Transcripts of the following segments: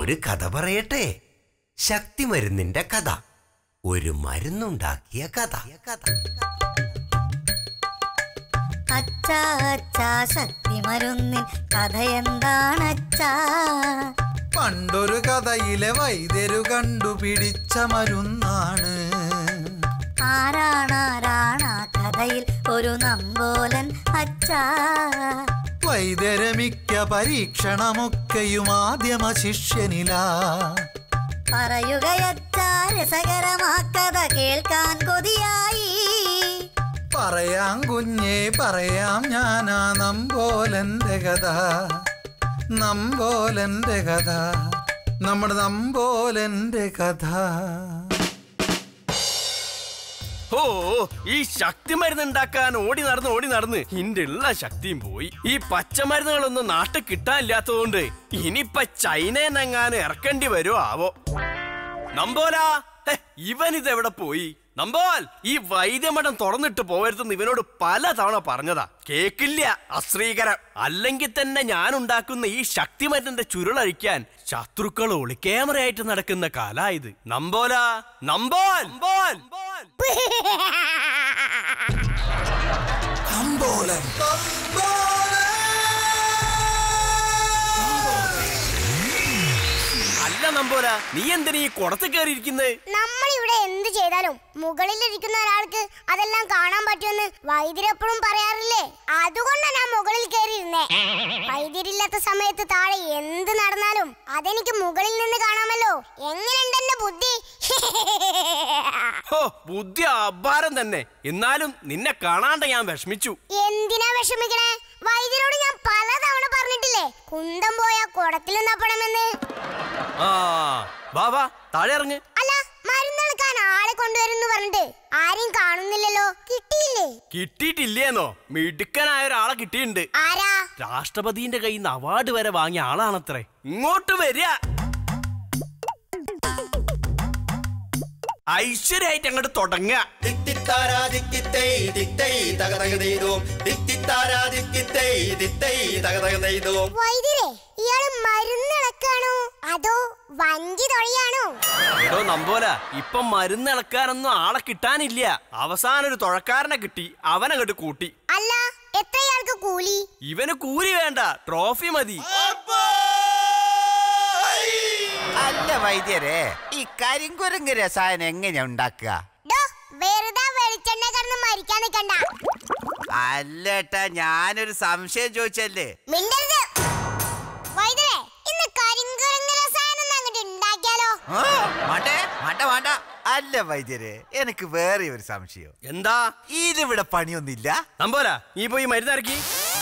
ഒരു കഥ പറയട്ടെ. ശക്തിമരുന്നിന്റെ കഥ. ഒരു മരുന്നുണ്ടാക്കിയ കഥ. അച്ഛാ അച്ഛാ ശക്തിമരുന്നിൻ കഥ എന്താണച്ചാ? പണ്ടൊരു കഥയിലെ വൈദ്യരു കണ്ടുപിടിച്ച മരുന്നാണ്. ആരാണാരാണാ കഥയിൽ ഒരു നമ്പോലൻ അച്ഛാ? വൈദ്യരമിക്ക പരീക്ഷണമൊക്കെയും ആദ്യമ ശിഷ്യനില. പറയുകയച്ചാ രസകരമാ കഥ കേൾക്കാൻ കൊതിയായി. പറയാം കുഞ്ഞേ പറയാം ഞാനാ നമ്പോലന്റെ കഥ. നമ്പോലന്റെ കഥ, നമ്മുടെ നമ്പോലന്റെ കഥ. ഓ, ഈ ശക്തി മരുന്ന് ഉണ്ടാക്കാൻ ഓടി നടന്ന് ഇന്റെ ഉള്ള ശക്തിയും പോയി. ഈ പച്ചമരുന്നുകളൊന്നും നാട്ടിൽ കിട്ടാനില്ലാത്തതുകൊണ്ട് ഇനിയിപ്പൊ ചൈനയെന്നെങ്ങാനും ഇറക്കേണ്ടി വരുമോ ആവോ. നമ്പോലാ, ഇവനിതെവിടെ പോയി? നമ്പോൽ, ഈ വൈദ്യമഠം തുറന്നിട്ട് പോകരുതെന്ന് ഇവനോട് പല തവണ പറഞ്ഞതാ, കേക്കില്ല. അശ്രീകരം. അല്ലെങ്കിൽ തന്നെ ഞാൻ ഉണ്ടാക്കുന്ന ഈ ശക്തിമരുന്നിന്റെ ചുരുളഴിക്കാൻ ശത്രുക്കൾ ഒളിക്യാമറയായിട്ട് നടക്കുന്ന കാലായത്. നമ്പോലാ, നമ്പോൽ. അല്ല നമ്പോലാ, നീ എന്തിനാ ഈ കുടത്ത് കയറിയിരിക്കുന്നത്? നമ്മളിവിടെ എന്ത് ചെയ്താലും മുകളിലിരിക്കുന്ന ഒരാൾക്ക് അതെല്ലാം കാണാൻ പറ്റുമെന്ന് വൈദ്യരെപ്പോഴും പറയാറില്ലേ? അതുകൊണ്ടാണ് ഞാൻ മുകളിൽ കയറിയിരുന്നേ. വൈദ്യരില്ലാത്ത സമയത്ത് താഴെ എന്ത് നടന്നാലും അതെനിക്ക് മുകളിൽ നിന്ന് കാണാമല്ലോ. എങ്ങനെയുണ്ട് എന്റെ ബുദ്ധി? ബുദ്ധി അപാരം തന്നെ. എന്നാലും നിന്നെ കാണാണ്ട് ഞാൻ വിഷമിച്ചു. എന്തിനാ വിഷമിക്കണേ? വൈദ്യരോട് ഞാൻ പലതവണ പറഞ്ഞിട്ടില്ലേ കുന്തം പോയാ കുടത്തിലും തപ്പണമെന്ന്. വാ താഴെ ഇറങ്ങ്. അല്ല, മരുന്നെടുക്കാൻ ആളെ കൊണ്ടുവരുന്നു പറഞ്ഞിട്ട് ആരെയും കാണുന്നില്ലല്ലോ. കിട്ടിയില്ലേ? കിട്ടിയിട്ടില്ലേന്നോ? മിടുക്കനായ ഒരാളെ കിട്ടിയിട്ടുണ്ട്. ആരാ? രാഷ്ട്രപതിന്റെ കയ്യിൽ നിന്ന് അവാർഡ് വരെ വാങ്ങിയ ആളാണത്രേ. ഇങ്ങോട്ട് വരിക. ഐശ്വര്യായിട്ട് അങ്ങോട്ട് തുടങ്ങുക. വൈദ്യരെ, ഇയാള് മരുന്നിളക്കാണോ അതോ വഞ്ചി തൊഴിയാണോ? എടോ നമ്പോല, ഇപ്പം മരുന്നിളക്കാനൊന്നും ആളെ കിട്ടാനില്ല. അവസാനം ഒരു തുഴക്കാരനെ കിട്ടി, അവനങ്ങോട്ട് കൂട്ടി. അല്ല, എത്രയാൾക്ക് കൂലി? ഇവന് കൂലി വേണ്ട, ട്രോഫി മതി. അല്ല വൈദ്യരെ, ഈ കരിങ്കുരങ്ങ് രസായനം എങ്ങനെയാ ഉണ്ടാക്കുക? വെറുതെ വെളിച്ചെണ്ണ കിടന്ന് മരിക്കാൻ നിൽക്കണ്ട. അല്ലേട്ടാ, ഞാനൊരു സംശയം ചോദിച്ചല്ലേ. മിണ്ടരുത് വൈദ്യരെ, ഇന്ന് കരിങ്കുരങ്ങ് രസായനം അങ്ങോട്ട് ഉണ്ടാക്കിയാലോ? വേണ്ട. അല്ല വൈദ്യരെ, എനിക്ക് വേറെ ഒരു സംശയം. എന്താ? ഇതിവിടെ പണിയൊന്നുമില്ല. നമ്പോല, നീ പോയി മരുന്നിറക്കി.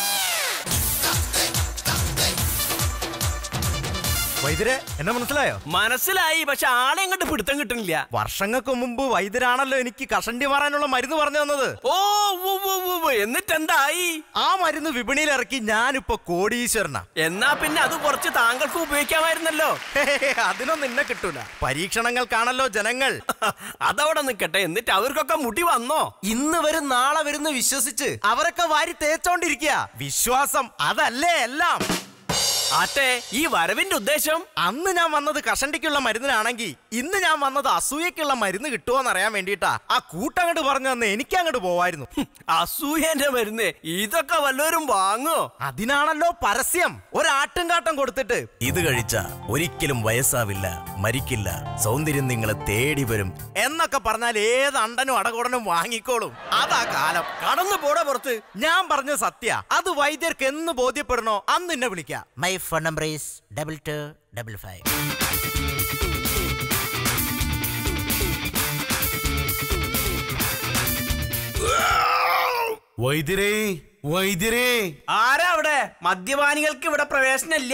വൈദ്യരെ, എന്നെ മനസ്സിലായോ? മനസ്സിലായി, പക്ഷെ ആളെ അങ്ങോട്ട് പിടുത്തം കിട്ടുന്നില്ല. വർഷങ്ങൾക്ക് മുമ്പ് വൈദ്യരാണല്ലോ എനിക്ക് കഷണ്ടി മാറാനുള്ള മരുന്ന് പറഞ്ഞു തന്നത്. എന്നിട്ടെന്തായി? ആ മരുന്ന് വിപണിയിൽ ഇറക്കി ഞാനിപ്പോ കോടീശ്വരനാ. എന്നാ പിന്നെ അത് കുറച്ച് താങ്കൾക്ക് ഉപയോഗിക്കാമായിരുന്നല്ലോ. അതിനൊന്നും എന്നെ കിട്ടൂല. പരീക്ഷണങ്ങൾക്കാണല്ലോ ജനങ്ങൾ. അതവിടെ നിക്കട്ടെ. എന്നിട്ട് അവർക്കൊക്കെ മുടി വന്നോ? ഇന്ന് വരും നാളെ വരുന്ന് വിശ്വസിച്ച് അവരൊക്കെ വാരി തേച്ചോണ്ടിരിക്കുക. വിശ്വാസം അതല്ലേ എല്ലാം. ആട്ടെ, ഈ വരവിന്റെ ഉദ്ദേശം? അന്ന് ഞാൻ വന്നത് കഷണ്ടിക്കുള്ള മരുന്നിനാണെങ്കിൽ ഇന്ന് ഞാൻ വന്നത് അസൂയക്കുള്ള മരുന്ന് കിട്ടുമോന്ന് അറിയാൻ വേണ്ടിട്ടാ. ആ കൂട്ടങ്ങോട്ട് പറഞ്ഞു തന്നെ എനിക്ക് അങ്ങോട്ട് പോവായിരുന്നു. അസൂയന്റെ മരുന്ന് ഇതൊക്കെ വല്ലവരും വാങ്ങോ? അതിനാണല്ലോ പരസ്യം. ഒരാട്ടുംകാട്ടം കൊടുത്തിട്ട് ഇത് കഴിച്ച ഒരിക്കലും വയസ്സാവില്ല, മരിക്കില്ല, സൗന്ദര്യം നിങ്ങളെ തേടി വരും എന്നൊക്കെ പറഞ്ഞാൽ ഏത് അണ്ടനും അടകുടനും വാങ്ങിക്കോളും. അതാ കാലം. കടന്നു പോടാ പുറത്ത്. ഞാൻ പറഞ്ഞ സത്യ. അത് വൈദ്യർക്ക് എന്ന് ബോധ്യപ്പെടണോ അന്ന് എന്നെ വിളിക്കാം. My phone number is 2255. വൈദ്യരേ, ആരാ അവിടെ? മദ്യപാനികൾക്ക് ഇവിടെ പ്രവേശനമില്ല.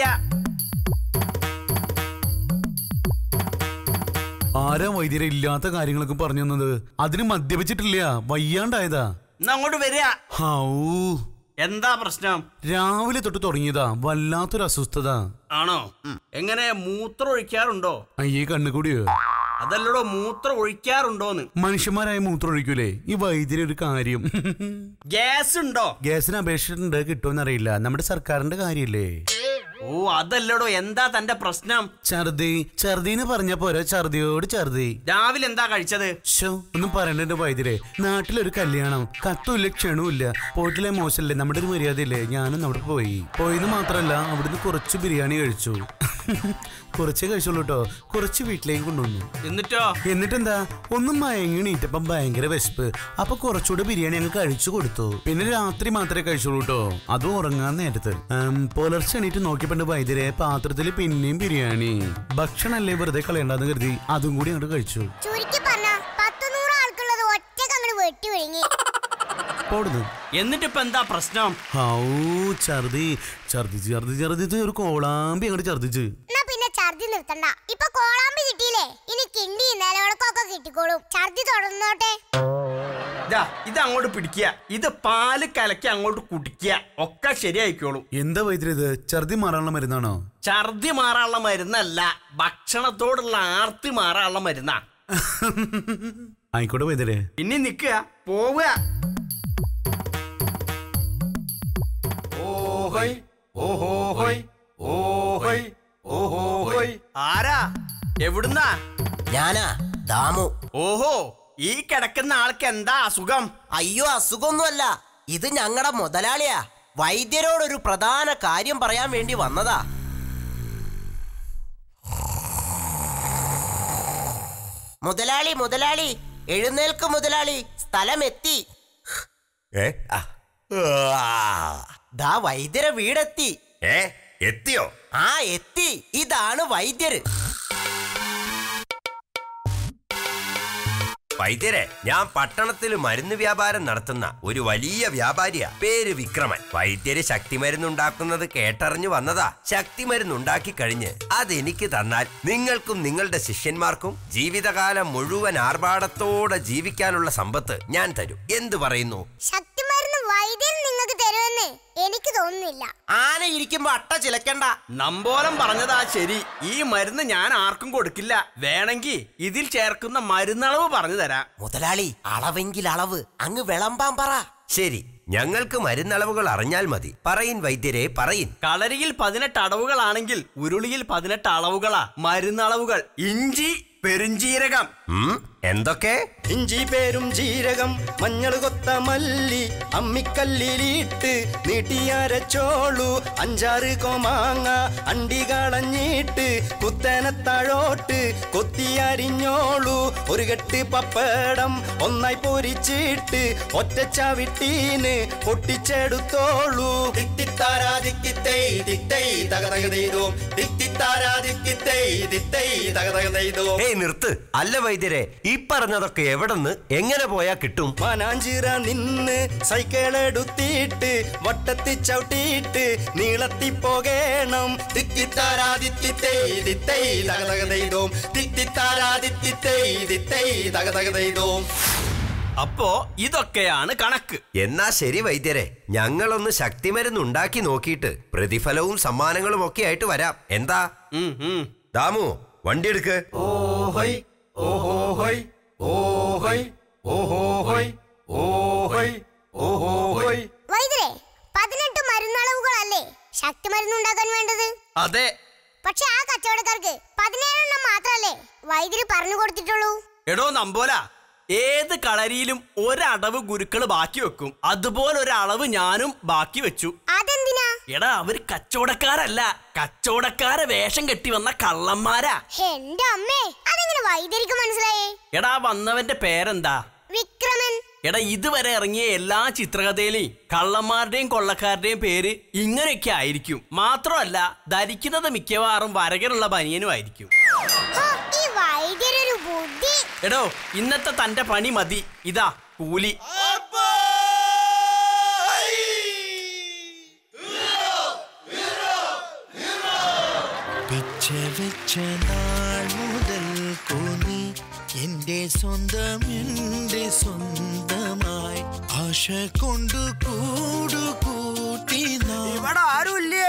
ആരാ വൈദ്യരെ ഇല്ലാത്ത കാര്യങ്ങളൊക്കെ പറഞ്ഞു തന്നത്? അതിന് മദ്യപിച്ചിട്ടില്ല, വയ്യാണ്ടായതാ. അങ്ങോട്ട് വരിക. എന്താ പ്രശ്നം? രാവിലെ തൊട്ട് തുടങ്ങിയതാ വല്ലാത്തൊരു അസ്വസ്ഥത. ആണോ? എങ്ങനെ മൂത്രം ഒഴിക്കാറുണ്ടോ? അയ്യേ, കണ്ണുകൂടിയോ? അതല്ലടോ, മൂത്രം ഒഴിക്കാറുണ്ടോന്ന്. മനുഷ്യന്മാരായ മൂത്രം ഒഴിക്കൂലേ? ഈ വൈദ്യുതി ഒരു കാര്യം. ഗ്യാസ് ഉണ്ടോ? ഗ്യാസിന് അപേക്ഷിച്ചിട്ടുണ്ട്, കിട്ടുമെന്ന് അറിയില്ല. നമ്മുടെ സർക്കാരിന്റെ കാര്യല്ലേ. ഓ അതല്ലടോ, എന്താ തന്റെ പ്രശ്നം? ഛർദിന്ന് പറഞ്ഞ പോരാ, ഛർദിയോട് ഛർദി. രാവിലെ എന്താ കഴിച്ചത്? ഒന്നും പറയണ്ട വൈദ്യരെ, നാട്ടിലൊരു കല്യാണം, കത്തുമില്ല ക്ഷണവുമില്ല, പോയിട്ടില്ലേ മോശമല്ലേ, നമ്മുടെ ഒരു മര്യാദയില്ലേ, ഞാനും അവിടെ പോയിന്ന് മാത്രല്ല അവിടുന്ന് കുറച്ച് ബിരിയാണി കഴിച്ചു. കുറച്ചേ കഴിച്ചുള്ളൂ കേട്ടോ, കുറച്ച് വീട്ടിലേക്ക് കൊണ്ടുവന്നു. എന്നിട്ടെന്താ, ഒന്നും മയങ്ങിണീറ്റപ്പം ഭയങ്കര വിശപ്പ്, അപ്പൊ കുറച്ചുകൂടെ ബിരിയാണി അങ്ങ് കഴിച്ചു കൊടുത്തു. പിന്നെ രാത്രി മാത്രമേ കഴിച്ചുള്ളൂ കേട്ടോ, അതും ഉറങ്ങാൻ നേരത്ത്. പുലർച്ചെ എണീറ്റ് നോക്കിയപ്പോ വൈദ്യരെ പാത്രത്തിൽ പിന്നെയും ബിരിയാണി. ഭക്ഷണല്ലേ വെറുതെ കളയണ്ടെന്ന് കരുതി അതും കൂടി അങ്ങോട്ട് കഴിച്ചു. എന്നിട്ടിപ്പ എന്താ പ്രശ്നം? ഛർദിച്ച് ഒരു കോളാമ്പി അങ്ങോട്ട് ഛർദിച്ച്. പിന്നെ ഛർദി നിർത്തണ്ട, ഇപ്പൊ കോളാമ്പി കിട്ടിയില്ലേ, ഇനി കിണ്ടി നിലവിളക്കൊക്കെ കിട്ടിക്കോളും. ഛർദി തുടർന്നോട്ടെ. ഇത് അങ്ങോട്ട് പിടിക്കുക, ഇത് പാല് കലക്കി അങ്ങോട്ട് കുടിക്കുക, ഒക്കെ ശരിയായിക്കോളും. എന്താ വൈദ്യുതി ഇത്, ഛർദി മാറാനുള്ള മരുന്നാണോ? ഛർദി മാറാനുള്ള മരുന്നല്ല, ഭക്ഷണത്തോടുള്ള ആർത്തി മാറാനുള്ള മരുന്നാ. ആയിക്കോട്ടെ വൈദ്യരെ. പിന്നെ നിക്കുക, പോവുക. ആരാ, എവിടുന്നാ? ഞാനാ, ദാമു. ഓഹോ, ഈ കിടക്കുന്ന ആൾക്ക് എന്താ അസുഖം? അയ്യോ, അസുഖമൊന്നുമല്ല, ഇത് ഞങ്ങളുടെ മുതലാളിയാ. വൈദ്യരോടൊരു പ്രധാന കാര്യം പറയാൻ വേണ്ടി വന്നതാ. മുതലാളി എഴുന്നേൽക്ക് മുതലാളി, സ്ഥലമെത്തി. ദാ വൈദ്യരെ വീടെത്തി. എത്തിയോ? ആ എത്തി, ഇതാണ് വൈദ്യര്. വൈദ്യരെ, ഞാൻ പട്ടണത്തിൽ മരുന്ന് വ്യാപാരം നടത്തുന്ന ഒരു വലിയ വ്യാപാരിയാ. പേര് വിക്രമൻ. വൈദ്യര് ശക്തി മരുന്നുണ്ടാക്കുന്നത് കേട്ടറിഞ്ഞു വന്നതാ. ശക്തി മരുന്നുണ്ടാക്കി കഴിഞ്ഞ് അതെനിക്ക് തന്നാൽ നിങ്ങൾക്കും നിങ്ങളുടെ ശിഷ്യന്മാർക്കും ജീവിതകാലം മുഴുവൻ ആർഭാടത്തോടെ ജീവിക്കാനുള്ള സമ്പത്ത് ഞാൻ തരും. എന്തു പറയുന്നു? ശക്തി മരുന്ന് വൈദ്യൻ നിങ്ങൾക്ക് തരുമെന്ന് എനിക്ക് തോന്നുന്നില്ല. ആന ഇരിക്കുമ്പോ അട്ട ചിലക്കണ്ട. നമ്പോലം പറഞ്ഞതാ ശരി. ഈ മരുന്ന് ഞാൻ ആർക്കും കൊടുക്കില്ല. വേണമെങ്കിൽ ഇതിൽ ചേർക്കുന്ന മരുന്നളവ് പറഞ്ഞു തരാം. മുതലാളി, അളവെങ്കിൽ അളവ്, അങ്ങ് വിളമ്പാൻ പറ. ശരി, ഞങ്ങൾക്ക് മരുന്നളവുകൾ അറിഞ്ഞാൽ മതി. പറയിൻ വൈദ്യരെ, പറയിൻ. കളരിയിൽ 18 അടവുകളാണെങ്കിൽ ഉരുളിയിൽ 18 അളവുകളാ മരുന്നളവുകൾ. ഇഞ്ചി, പെരുംജീരകം. എന്തൊക്കെ? ഇഞ്ചി, പേരും ജീരകം, മഞ്ഞൾ, കൊത്ത മല്ലി, അമ്മിക്കല്ലിലിട്ട് നീട്ടിയരച്ചോളൂ. 5-6 കോമാങ്ങ അണ്ടി കളഞ്ഞിട്ട് കുത്തനത്താഴോട്ട് കൊത്തിയരിഞ്ഞോളൂ. ഒരു കെട്ട് പപ്പടം ഒന്നായി പൊരിച്ചിട്ട് ഒറ്റച്ചാവിട്ടീന് പൊട്ടിച്ചെടുത്തോളൂ. തിത്തിത്താരാ തിത്തിത്തൈ തിത്തൈ തകതകതൈതോ, തിത്തിത്താരാ തിത്തിത്തൈ തിത്തൈ തകതകതൈതോ. നിർത്ത്. അല്ല വൈദ്യരെ, ഈ പറഞ്ഞതൊക്കെ എവിടെന്ന് എങ്ങനെ പോയാ കിട്ടും? മാനാഞ്ചിറ നിന്ന് സൈക്കിൾ എടുത്തിട്ട് വട്ടത്തി ചവിട്ടിയിട്ട് നീളത്തി പോകണം. തിത്തിത്താരാ തിത്തിത്തൈ തിത്തൈ തകതകതൈതോ, തിത്തിത്താരാ തിത്തിത്തൈ തിത്തൈ തകതകതൈതോ. അപ്പോ ഇതൊക്കെയാണ് കണക്ക്. എന്നാ ശരി വൈദ്യരെ, ഞങ്ങളൊന്ന് ശക്തിമരുന്ന് ഉണ്ടാക്കി നോക്കിയിട്ട് പ്രതിഫലവും സമ്മാനങ്ങളും ഒക്കെ ആയിട്ട് വരാം. എന്താ? ദാമു, വണ്ടി എടുക്ക്. വൈദ്യരെ, 18 മരുന്നളവുകളല്ലേ ശക്തി മരുന്നുണ്ടാക്കാൻ വേണ്ടത്? അതെ. പക്ഷെ ആ കച്ചവടക്കാർക്ക് 17 മാത്രല്ലേ വൈദ്യര് പറഞ്ഞു കൊടുത്തിട്ടുള്ളൂ. എടോ നമ്പോല, ഏത് കളരിയിലും ഒരടവ് ഗുരുക്കള് ബാക്കി വെക്കും. അതുപോലെ ഒരളവ് ഞാനും ബാക്കി വെച്ചു. അതെന്തിനാ? എടാ, അവര് കച്ചവടക്കാരല്ല, കച്ചവടക്കാരെ വേഷം കെട്ടി വന്ന കള്ളന്മാരാ. എന്റെ അമ്മേ, അതെങ്ങനെ വൈദ്യർക്ക് മനസ്സിലായേ? എടാ, വന്നവന്റെ പേരെന്താ? വിക്രമൻ. എടാ, ഇതുവരെ ഇറങ്ങിയ എല്ലാ ചിത്രകഥയിലെയും കള്ളന്മാരുടെയും കൊള്ളക്കാരുടെയും പേര് ഇങ്ങനെയൊക്കെ ആയിരിക്കും. മാത്രമല്ല, ധരിക്കുന്നത് മിക്കവാറും വരകനുള്ള ബനിയനും ആയിരിക്കും. ഈ വൈദ്യരൊരു ബുദ്ധി. എടോ, ഇന്നത്തെ തന്റെ പണി മതി. ഇതാ കൂലി. വെച്ച നാൾ മുതൽ കൂനി എന്റെ സ്വന്തം എന്റെ സ്വന്തമായി ആശ കൊണ്ട് കൂടുകൂട്ടി. ഇവിടെ ആരുമില്ലേ?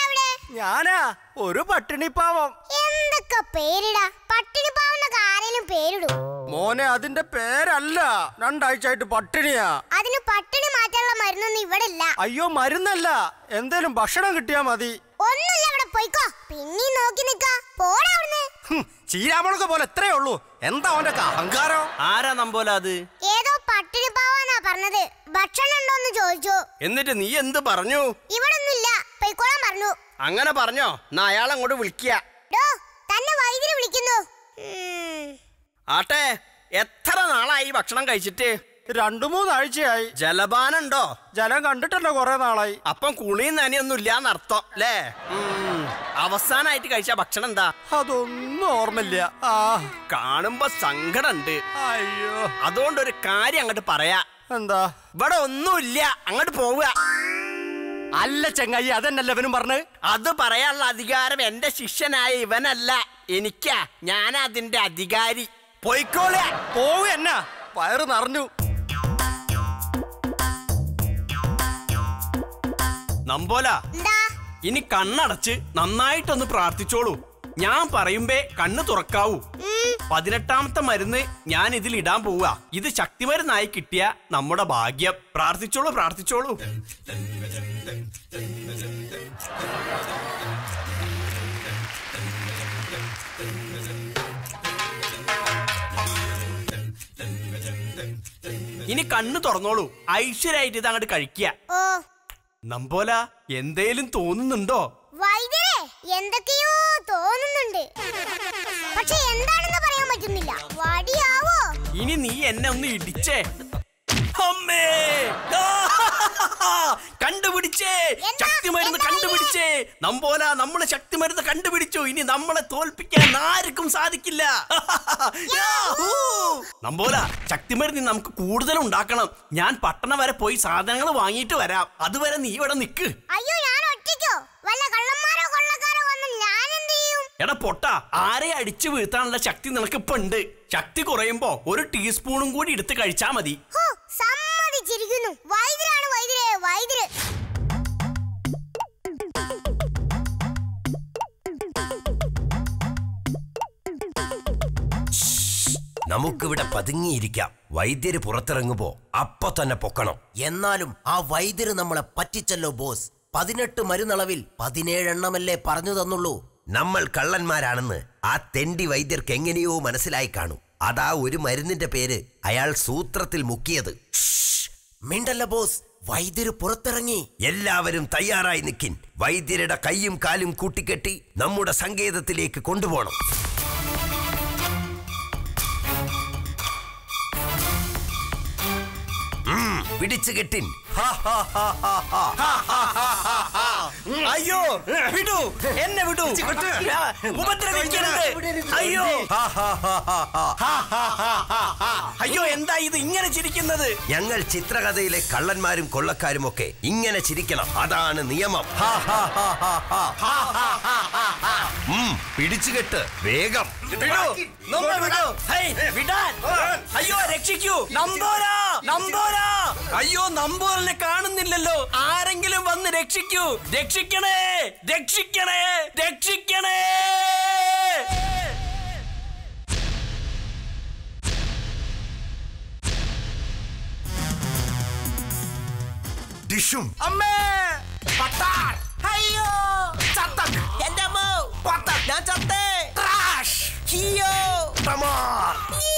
ഞാനാ, ഒരു പട്ടിണിപ്പാവം. എന്തൊക്കെ പേരിടാ. പട്ടിണിപ്പാവെന്നൊക്കെ ആരെങ്കിലും പേരിടൂ. മോനെ അതിന്റെ പേരല്ല, 2 ആഴ്ചയായിട്ട് പട്ടിണിയാ. അതിന് പട്ടിണി മാറ്റാനുള്ള മരുന്നൊന്നും ഇവിടെ ഇല്ല. അയ്യോ മരുന്നല്ല, എന്തേലും ഭക്ഷണം കിട്ടിയാ മതി. ഒന്നുമില്ല, അവിടെ പോയിക്കോ. പിന്നെ നോക്കി നിക്ക, പോടാ അവിടുന്ന്. ചീരാമുളക് പോലെ എത്രയേ ഉള്ളൂ. എന്താ അവന്റെ അഹങ്കാരം? ആരാ നമ്പോല അത്? ഏതോ പട്ടിണി പാവാന്നാ പറഞ്ഞത്. ഭക്ഷണം ഉണ്ടോന്ന് ചോദിച്ചു. എന്നിട്ട് നീ എന്ത് പറഞ്ഞു? ഇവിടെ ഒന്നുമില്ല, പോയിക്കോളാൻ പറഞ്ഞു. അങ്ങനെ പറഞ്ഞോ? എന്നാ അയാൾ അങ്ങോട്ട് വിളിക്കുക. തന്നെ വൈദ്യുതി വിളിക്കുന്നു. ആട്ടെ, എത്ര നാളായി ഭക്ഷണം കഴിച്ചിട്ട്? 2-3 ആഴ്ചയായി. ജലപാനം ഉണ്ടോ? ജലം കണ്ടിട്ടല്ലോ കുറെ നാളായി. അപ്പം കുളിയും നനയൊന്നും ഇല്ലാന്നർത്ഥം അല്ലേ? അവസാനായിട്ട് കഴിച്ച ഭക്ഷണം എന്താ? അതൊന്നും ഓർമ്മയില്ല. കാണുമ്പോ സങ്കടമുണ്ട്. അയ്യോ, അതുകൊണ്ടൊരു കാര്യം അങ്ങോട്ട് പറയാ. എന്താ? ഇവിടെ ഒന്നുമില്ല, അങ്ങോട്ട് പോവുക. അല്ല ചെങ്ങായി, അതെന്നല്ല ഇവനും പറഞ്ഞ്. അത് പറയാനുള്ള അധികാരം എന്റെ ശിഷ്യനായ ഇവനല്ല, എനിക്കാ. ഞാൻ അതിന്റെ അധികാരി. പോയിക്കോളെ. പോവുക എന്നാ, വയറ് നിറഞ്ഞു. നമ്പോല, ഇനി കണ്ണടച്ച് നന്നായിട്ടൊന്ന് പ്രാർത്ഥിച്ചോളൂ. ഞാൻ പറയുമ്പേ കണ്ണ് തുറക്കാവൂ. 18ാമത്തെ മരുന്ന് ഞാൻ ഇതിൽ ഇടാൻ പോവുക. ഇത് ശക്തിമരുന്നായി കിട്ടിയ നമ്മുടെ ഭാഗ്യം. പ്രാർത്ഥിച്ചോളൂ, പ്രാർത്ഥിച്ചോളൂ. ഇനി കണ്ണ് തുറന്നോളൂ. ഐശ്വര്യായിട്ട് ഇത് അങ്ങോട്ട് കഴിക്കുക. നമ്പോല, എന്തേലും തോന്നുന്നുണ്ടോ? വൈദ്യരെ, എന്തൊക്കെയോ തോന്നുന്നുണ്ട്, പക്ഷെ എന്താണെന്ന് പറയാൻ പറ്റുന്നില്ല. വടിയാവോ? ഇനി നീ എന്നെ ഒന്ന് ഇടിച്ചേ. അമ്മേ, കണ്ടുപിടിച്ചേ, ശക്തിമരുന്ന് കണ്ടുപിടിച്ചേ. നമ്പോല, നമ്മള് ശക്തിമരുന്ന് കണ്ടുപിടിച്ചു. ഇനി നമ്മളെ തോൽപ്പിക്കാൻ ആർക്കും സാധിക്കില്ല. നമ്പോല, ശക്തിമരുന്ന് നമുക്ക് കൂടുതൽ ഉണ്ടാക്കണം. ഞാൻ പട്ടണം വരെ പോയി സാധനങ്ങൾ വാങ്ങിയിട്ട് വരാം. അതുവരെ നീ ഇവിടെ നിക്ക്. അയ്യോ, ഞാൻ ഒറ്റയ്ക്കോ? വല്ല കള്ളന്മാരോ കൊള്ളക്കാരോ വന്ന് ഞാൻ എന്ത് ചെയ്യും? എടാ പൊട്ട, ആരെ അടിച്ചു വീഴ്ത്താനുള്ള ശക്തി നിനക്ക് ഇപ്പൊ ഉണ്ട്. ശക്തി കുറയുമ്പോ 1 ടീസ്പൂണും കൂടി എടുത്ത് കഴിച്ചാ മതി. സമ്മതിച്ചിരിക്കുന്നു. വൈദ്യരാണ് വൈദ്യരെ, വൈദ്യര്. നമുക്കിവിടെ പതുങ്ങിയിരിക്കാം. വൈദ്യര് പുറത്തിറങ്ങുമ്പോ അപ്പൊ തന്നെ പൊക്കണം. എന്നാലും ആ വൈദ്യര് നമ്മളെ പറ്റിച്ചല്ലോ ബോസ്. 18 മരുന്നളവിൽ 17 എണ്ണമല്ലേ പറഞ്ഞു തന്നുള്ളൂ. നമ്മൾ കള്ളന്മാരാണെന്ന് ആ തെണ്ടി വൈദ്യർക്ക് എങ്ങനെയോ മനസ്സിലായി കാണും. അതാ ഒരു മരുന്നിന്റെ പേര് അയാൾ സൂത്രത്തിൽ മുക്കിയത്. മിണ്ടല്ല ബോസ്, വൈദ്യര് പുറത്തിറങ്ങി. എല്ലാവരും തയ്യാറായി നിൽക്കിൻ. വൈദ്യരുടെ കൈയും കാലും കൂട്ടിക്കെട്ടി നമ്മുടെ സങ്കേതത്തിലേക്ക് കൊണ്ടുപോകണം. പിടിച്ചു കെട്ടിൻ. അയ്യോ, വിടൂ, എന്നെ വിടൂ. ഉപദ്രവിക്കരുത്. അയ്യോ, അയ്യോ, എന്താ ഇത് ഇങ്ങനെ ചിരിക്കുന്നത്? ഞങ്ങൾ ചിത്രകഥയിലെ കള്ളന്മാരും കൊള്ളക്കാരും ഒക്കെ ഇങ്ങനെ ചിരിക്കണം. അതാണ് നിയമം. പിടിച്ചുകെട്ട്, വേഗം. അയ്യോ, രക്ഷിക്കൂ. നമ്പോല, നമ്പോല. അയ്യോ, നമ്പോലിനെ കാണുന്നില്ലല്ലോ. ആരെങ്കിലും വന്ന് രക്ഷിക്കൂ. രക്ഷിക്കണേ, രക്ഷിക്കണേ, രക്ഷിക്കണേ. ഡിഷും അമ്മേ, പട്ടാർ. അയ്യോ, ചത്തൻ. എന്റെ അമ്മ, പട്ടാർ. ഞാൻ ചത്തേ. ട്രാഷ്. ഹിയോ, ടമാർ.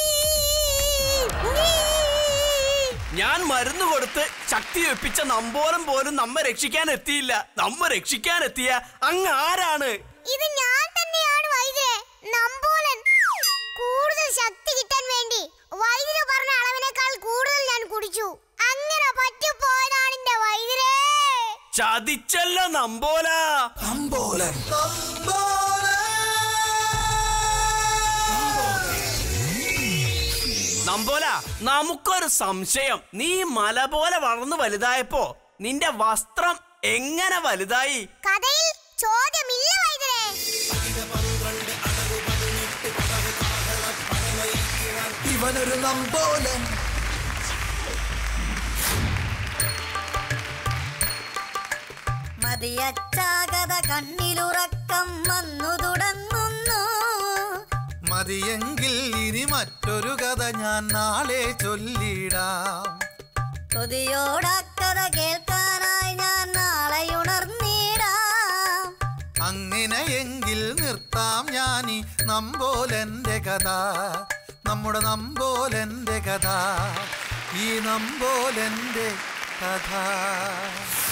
ഞാൻ മരുന്ന് കൊടുത്ത് ശക്തി വെപ്പിച്ച നമ്പോലം പോലും നമ്മെ രക്ഷിക്കാൻ എത്തിയില്ല. നമ്മ രക്ഷിക്കാൻ എത്തിയ അങ്ങ് ആരാണ്? ഇത് ഞാൻ തന്നെയാണ് വൈദ്യരെ, നമ്പോലൻ. കൂടുതൽ ശക്തി കിട്ടാൻ വേണ്ടി വൈദ്യര് പറഞ്ഞ അളവിനേക്കാൾ കൂടുതൽ ഞാൻ കുടിച്ചു. അങ്ങനെ പറ്റിപ്പോയതാണ് എന്റെ വൈദ്യരെ. ചതിച്ചല്ലോ നമ്പോല. നമ്പോല, നമുക്കൊരു സംശയം. നീ മല പോലെ വളർന്നു വലുതായപ്പോ നിന്റെ വസ്ത്രം എങ്ങനെ വലുതായി? കഥയിൽ ചോദ്യമില്ല വൈദ്യരെ. ഇവനൊരു നമ്പോലൻ. മതിയച്ചാകത കണ്ണിലുറക്കം വന്നു തുടങ്ങുന്നു. മതിയെങ്കിൽ ഇനി മറ്റൊരു കഥ ഞാൻ നാളെ ചൊല്ലിടാം. കൊതിയോടക്കഥ കേൾക്കാനായി ഞാൻ നാളെ ഉണർന്നിടാം. അങ്ങനെയെങ്കിൽ നിർത്താം ഞാനീ നമ്പോലെന്റെ കഥ, നമ്മുടെ നമ്പോലെന്റെ കഥ, ഈ നമ്പോലെന്റെ കഥ.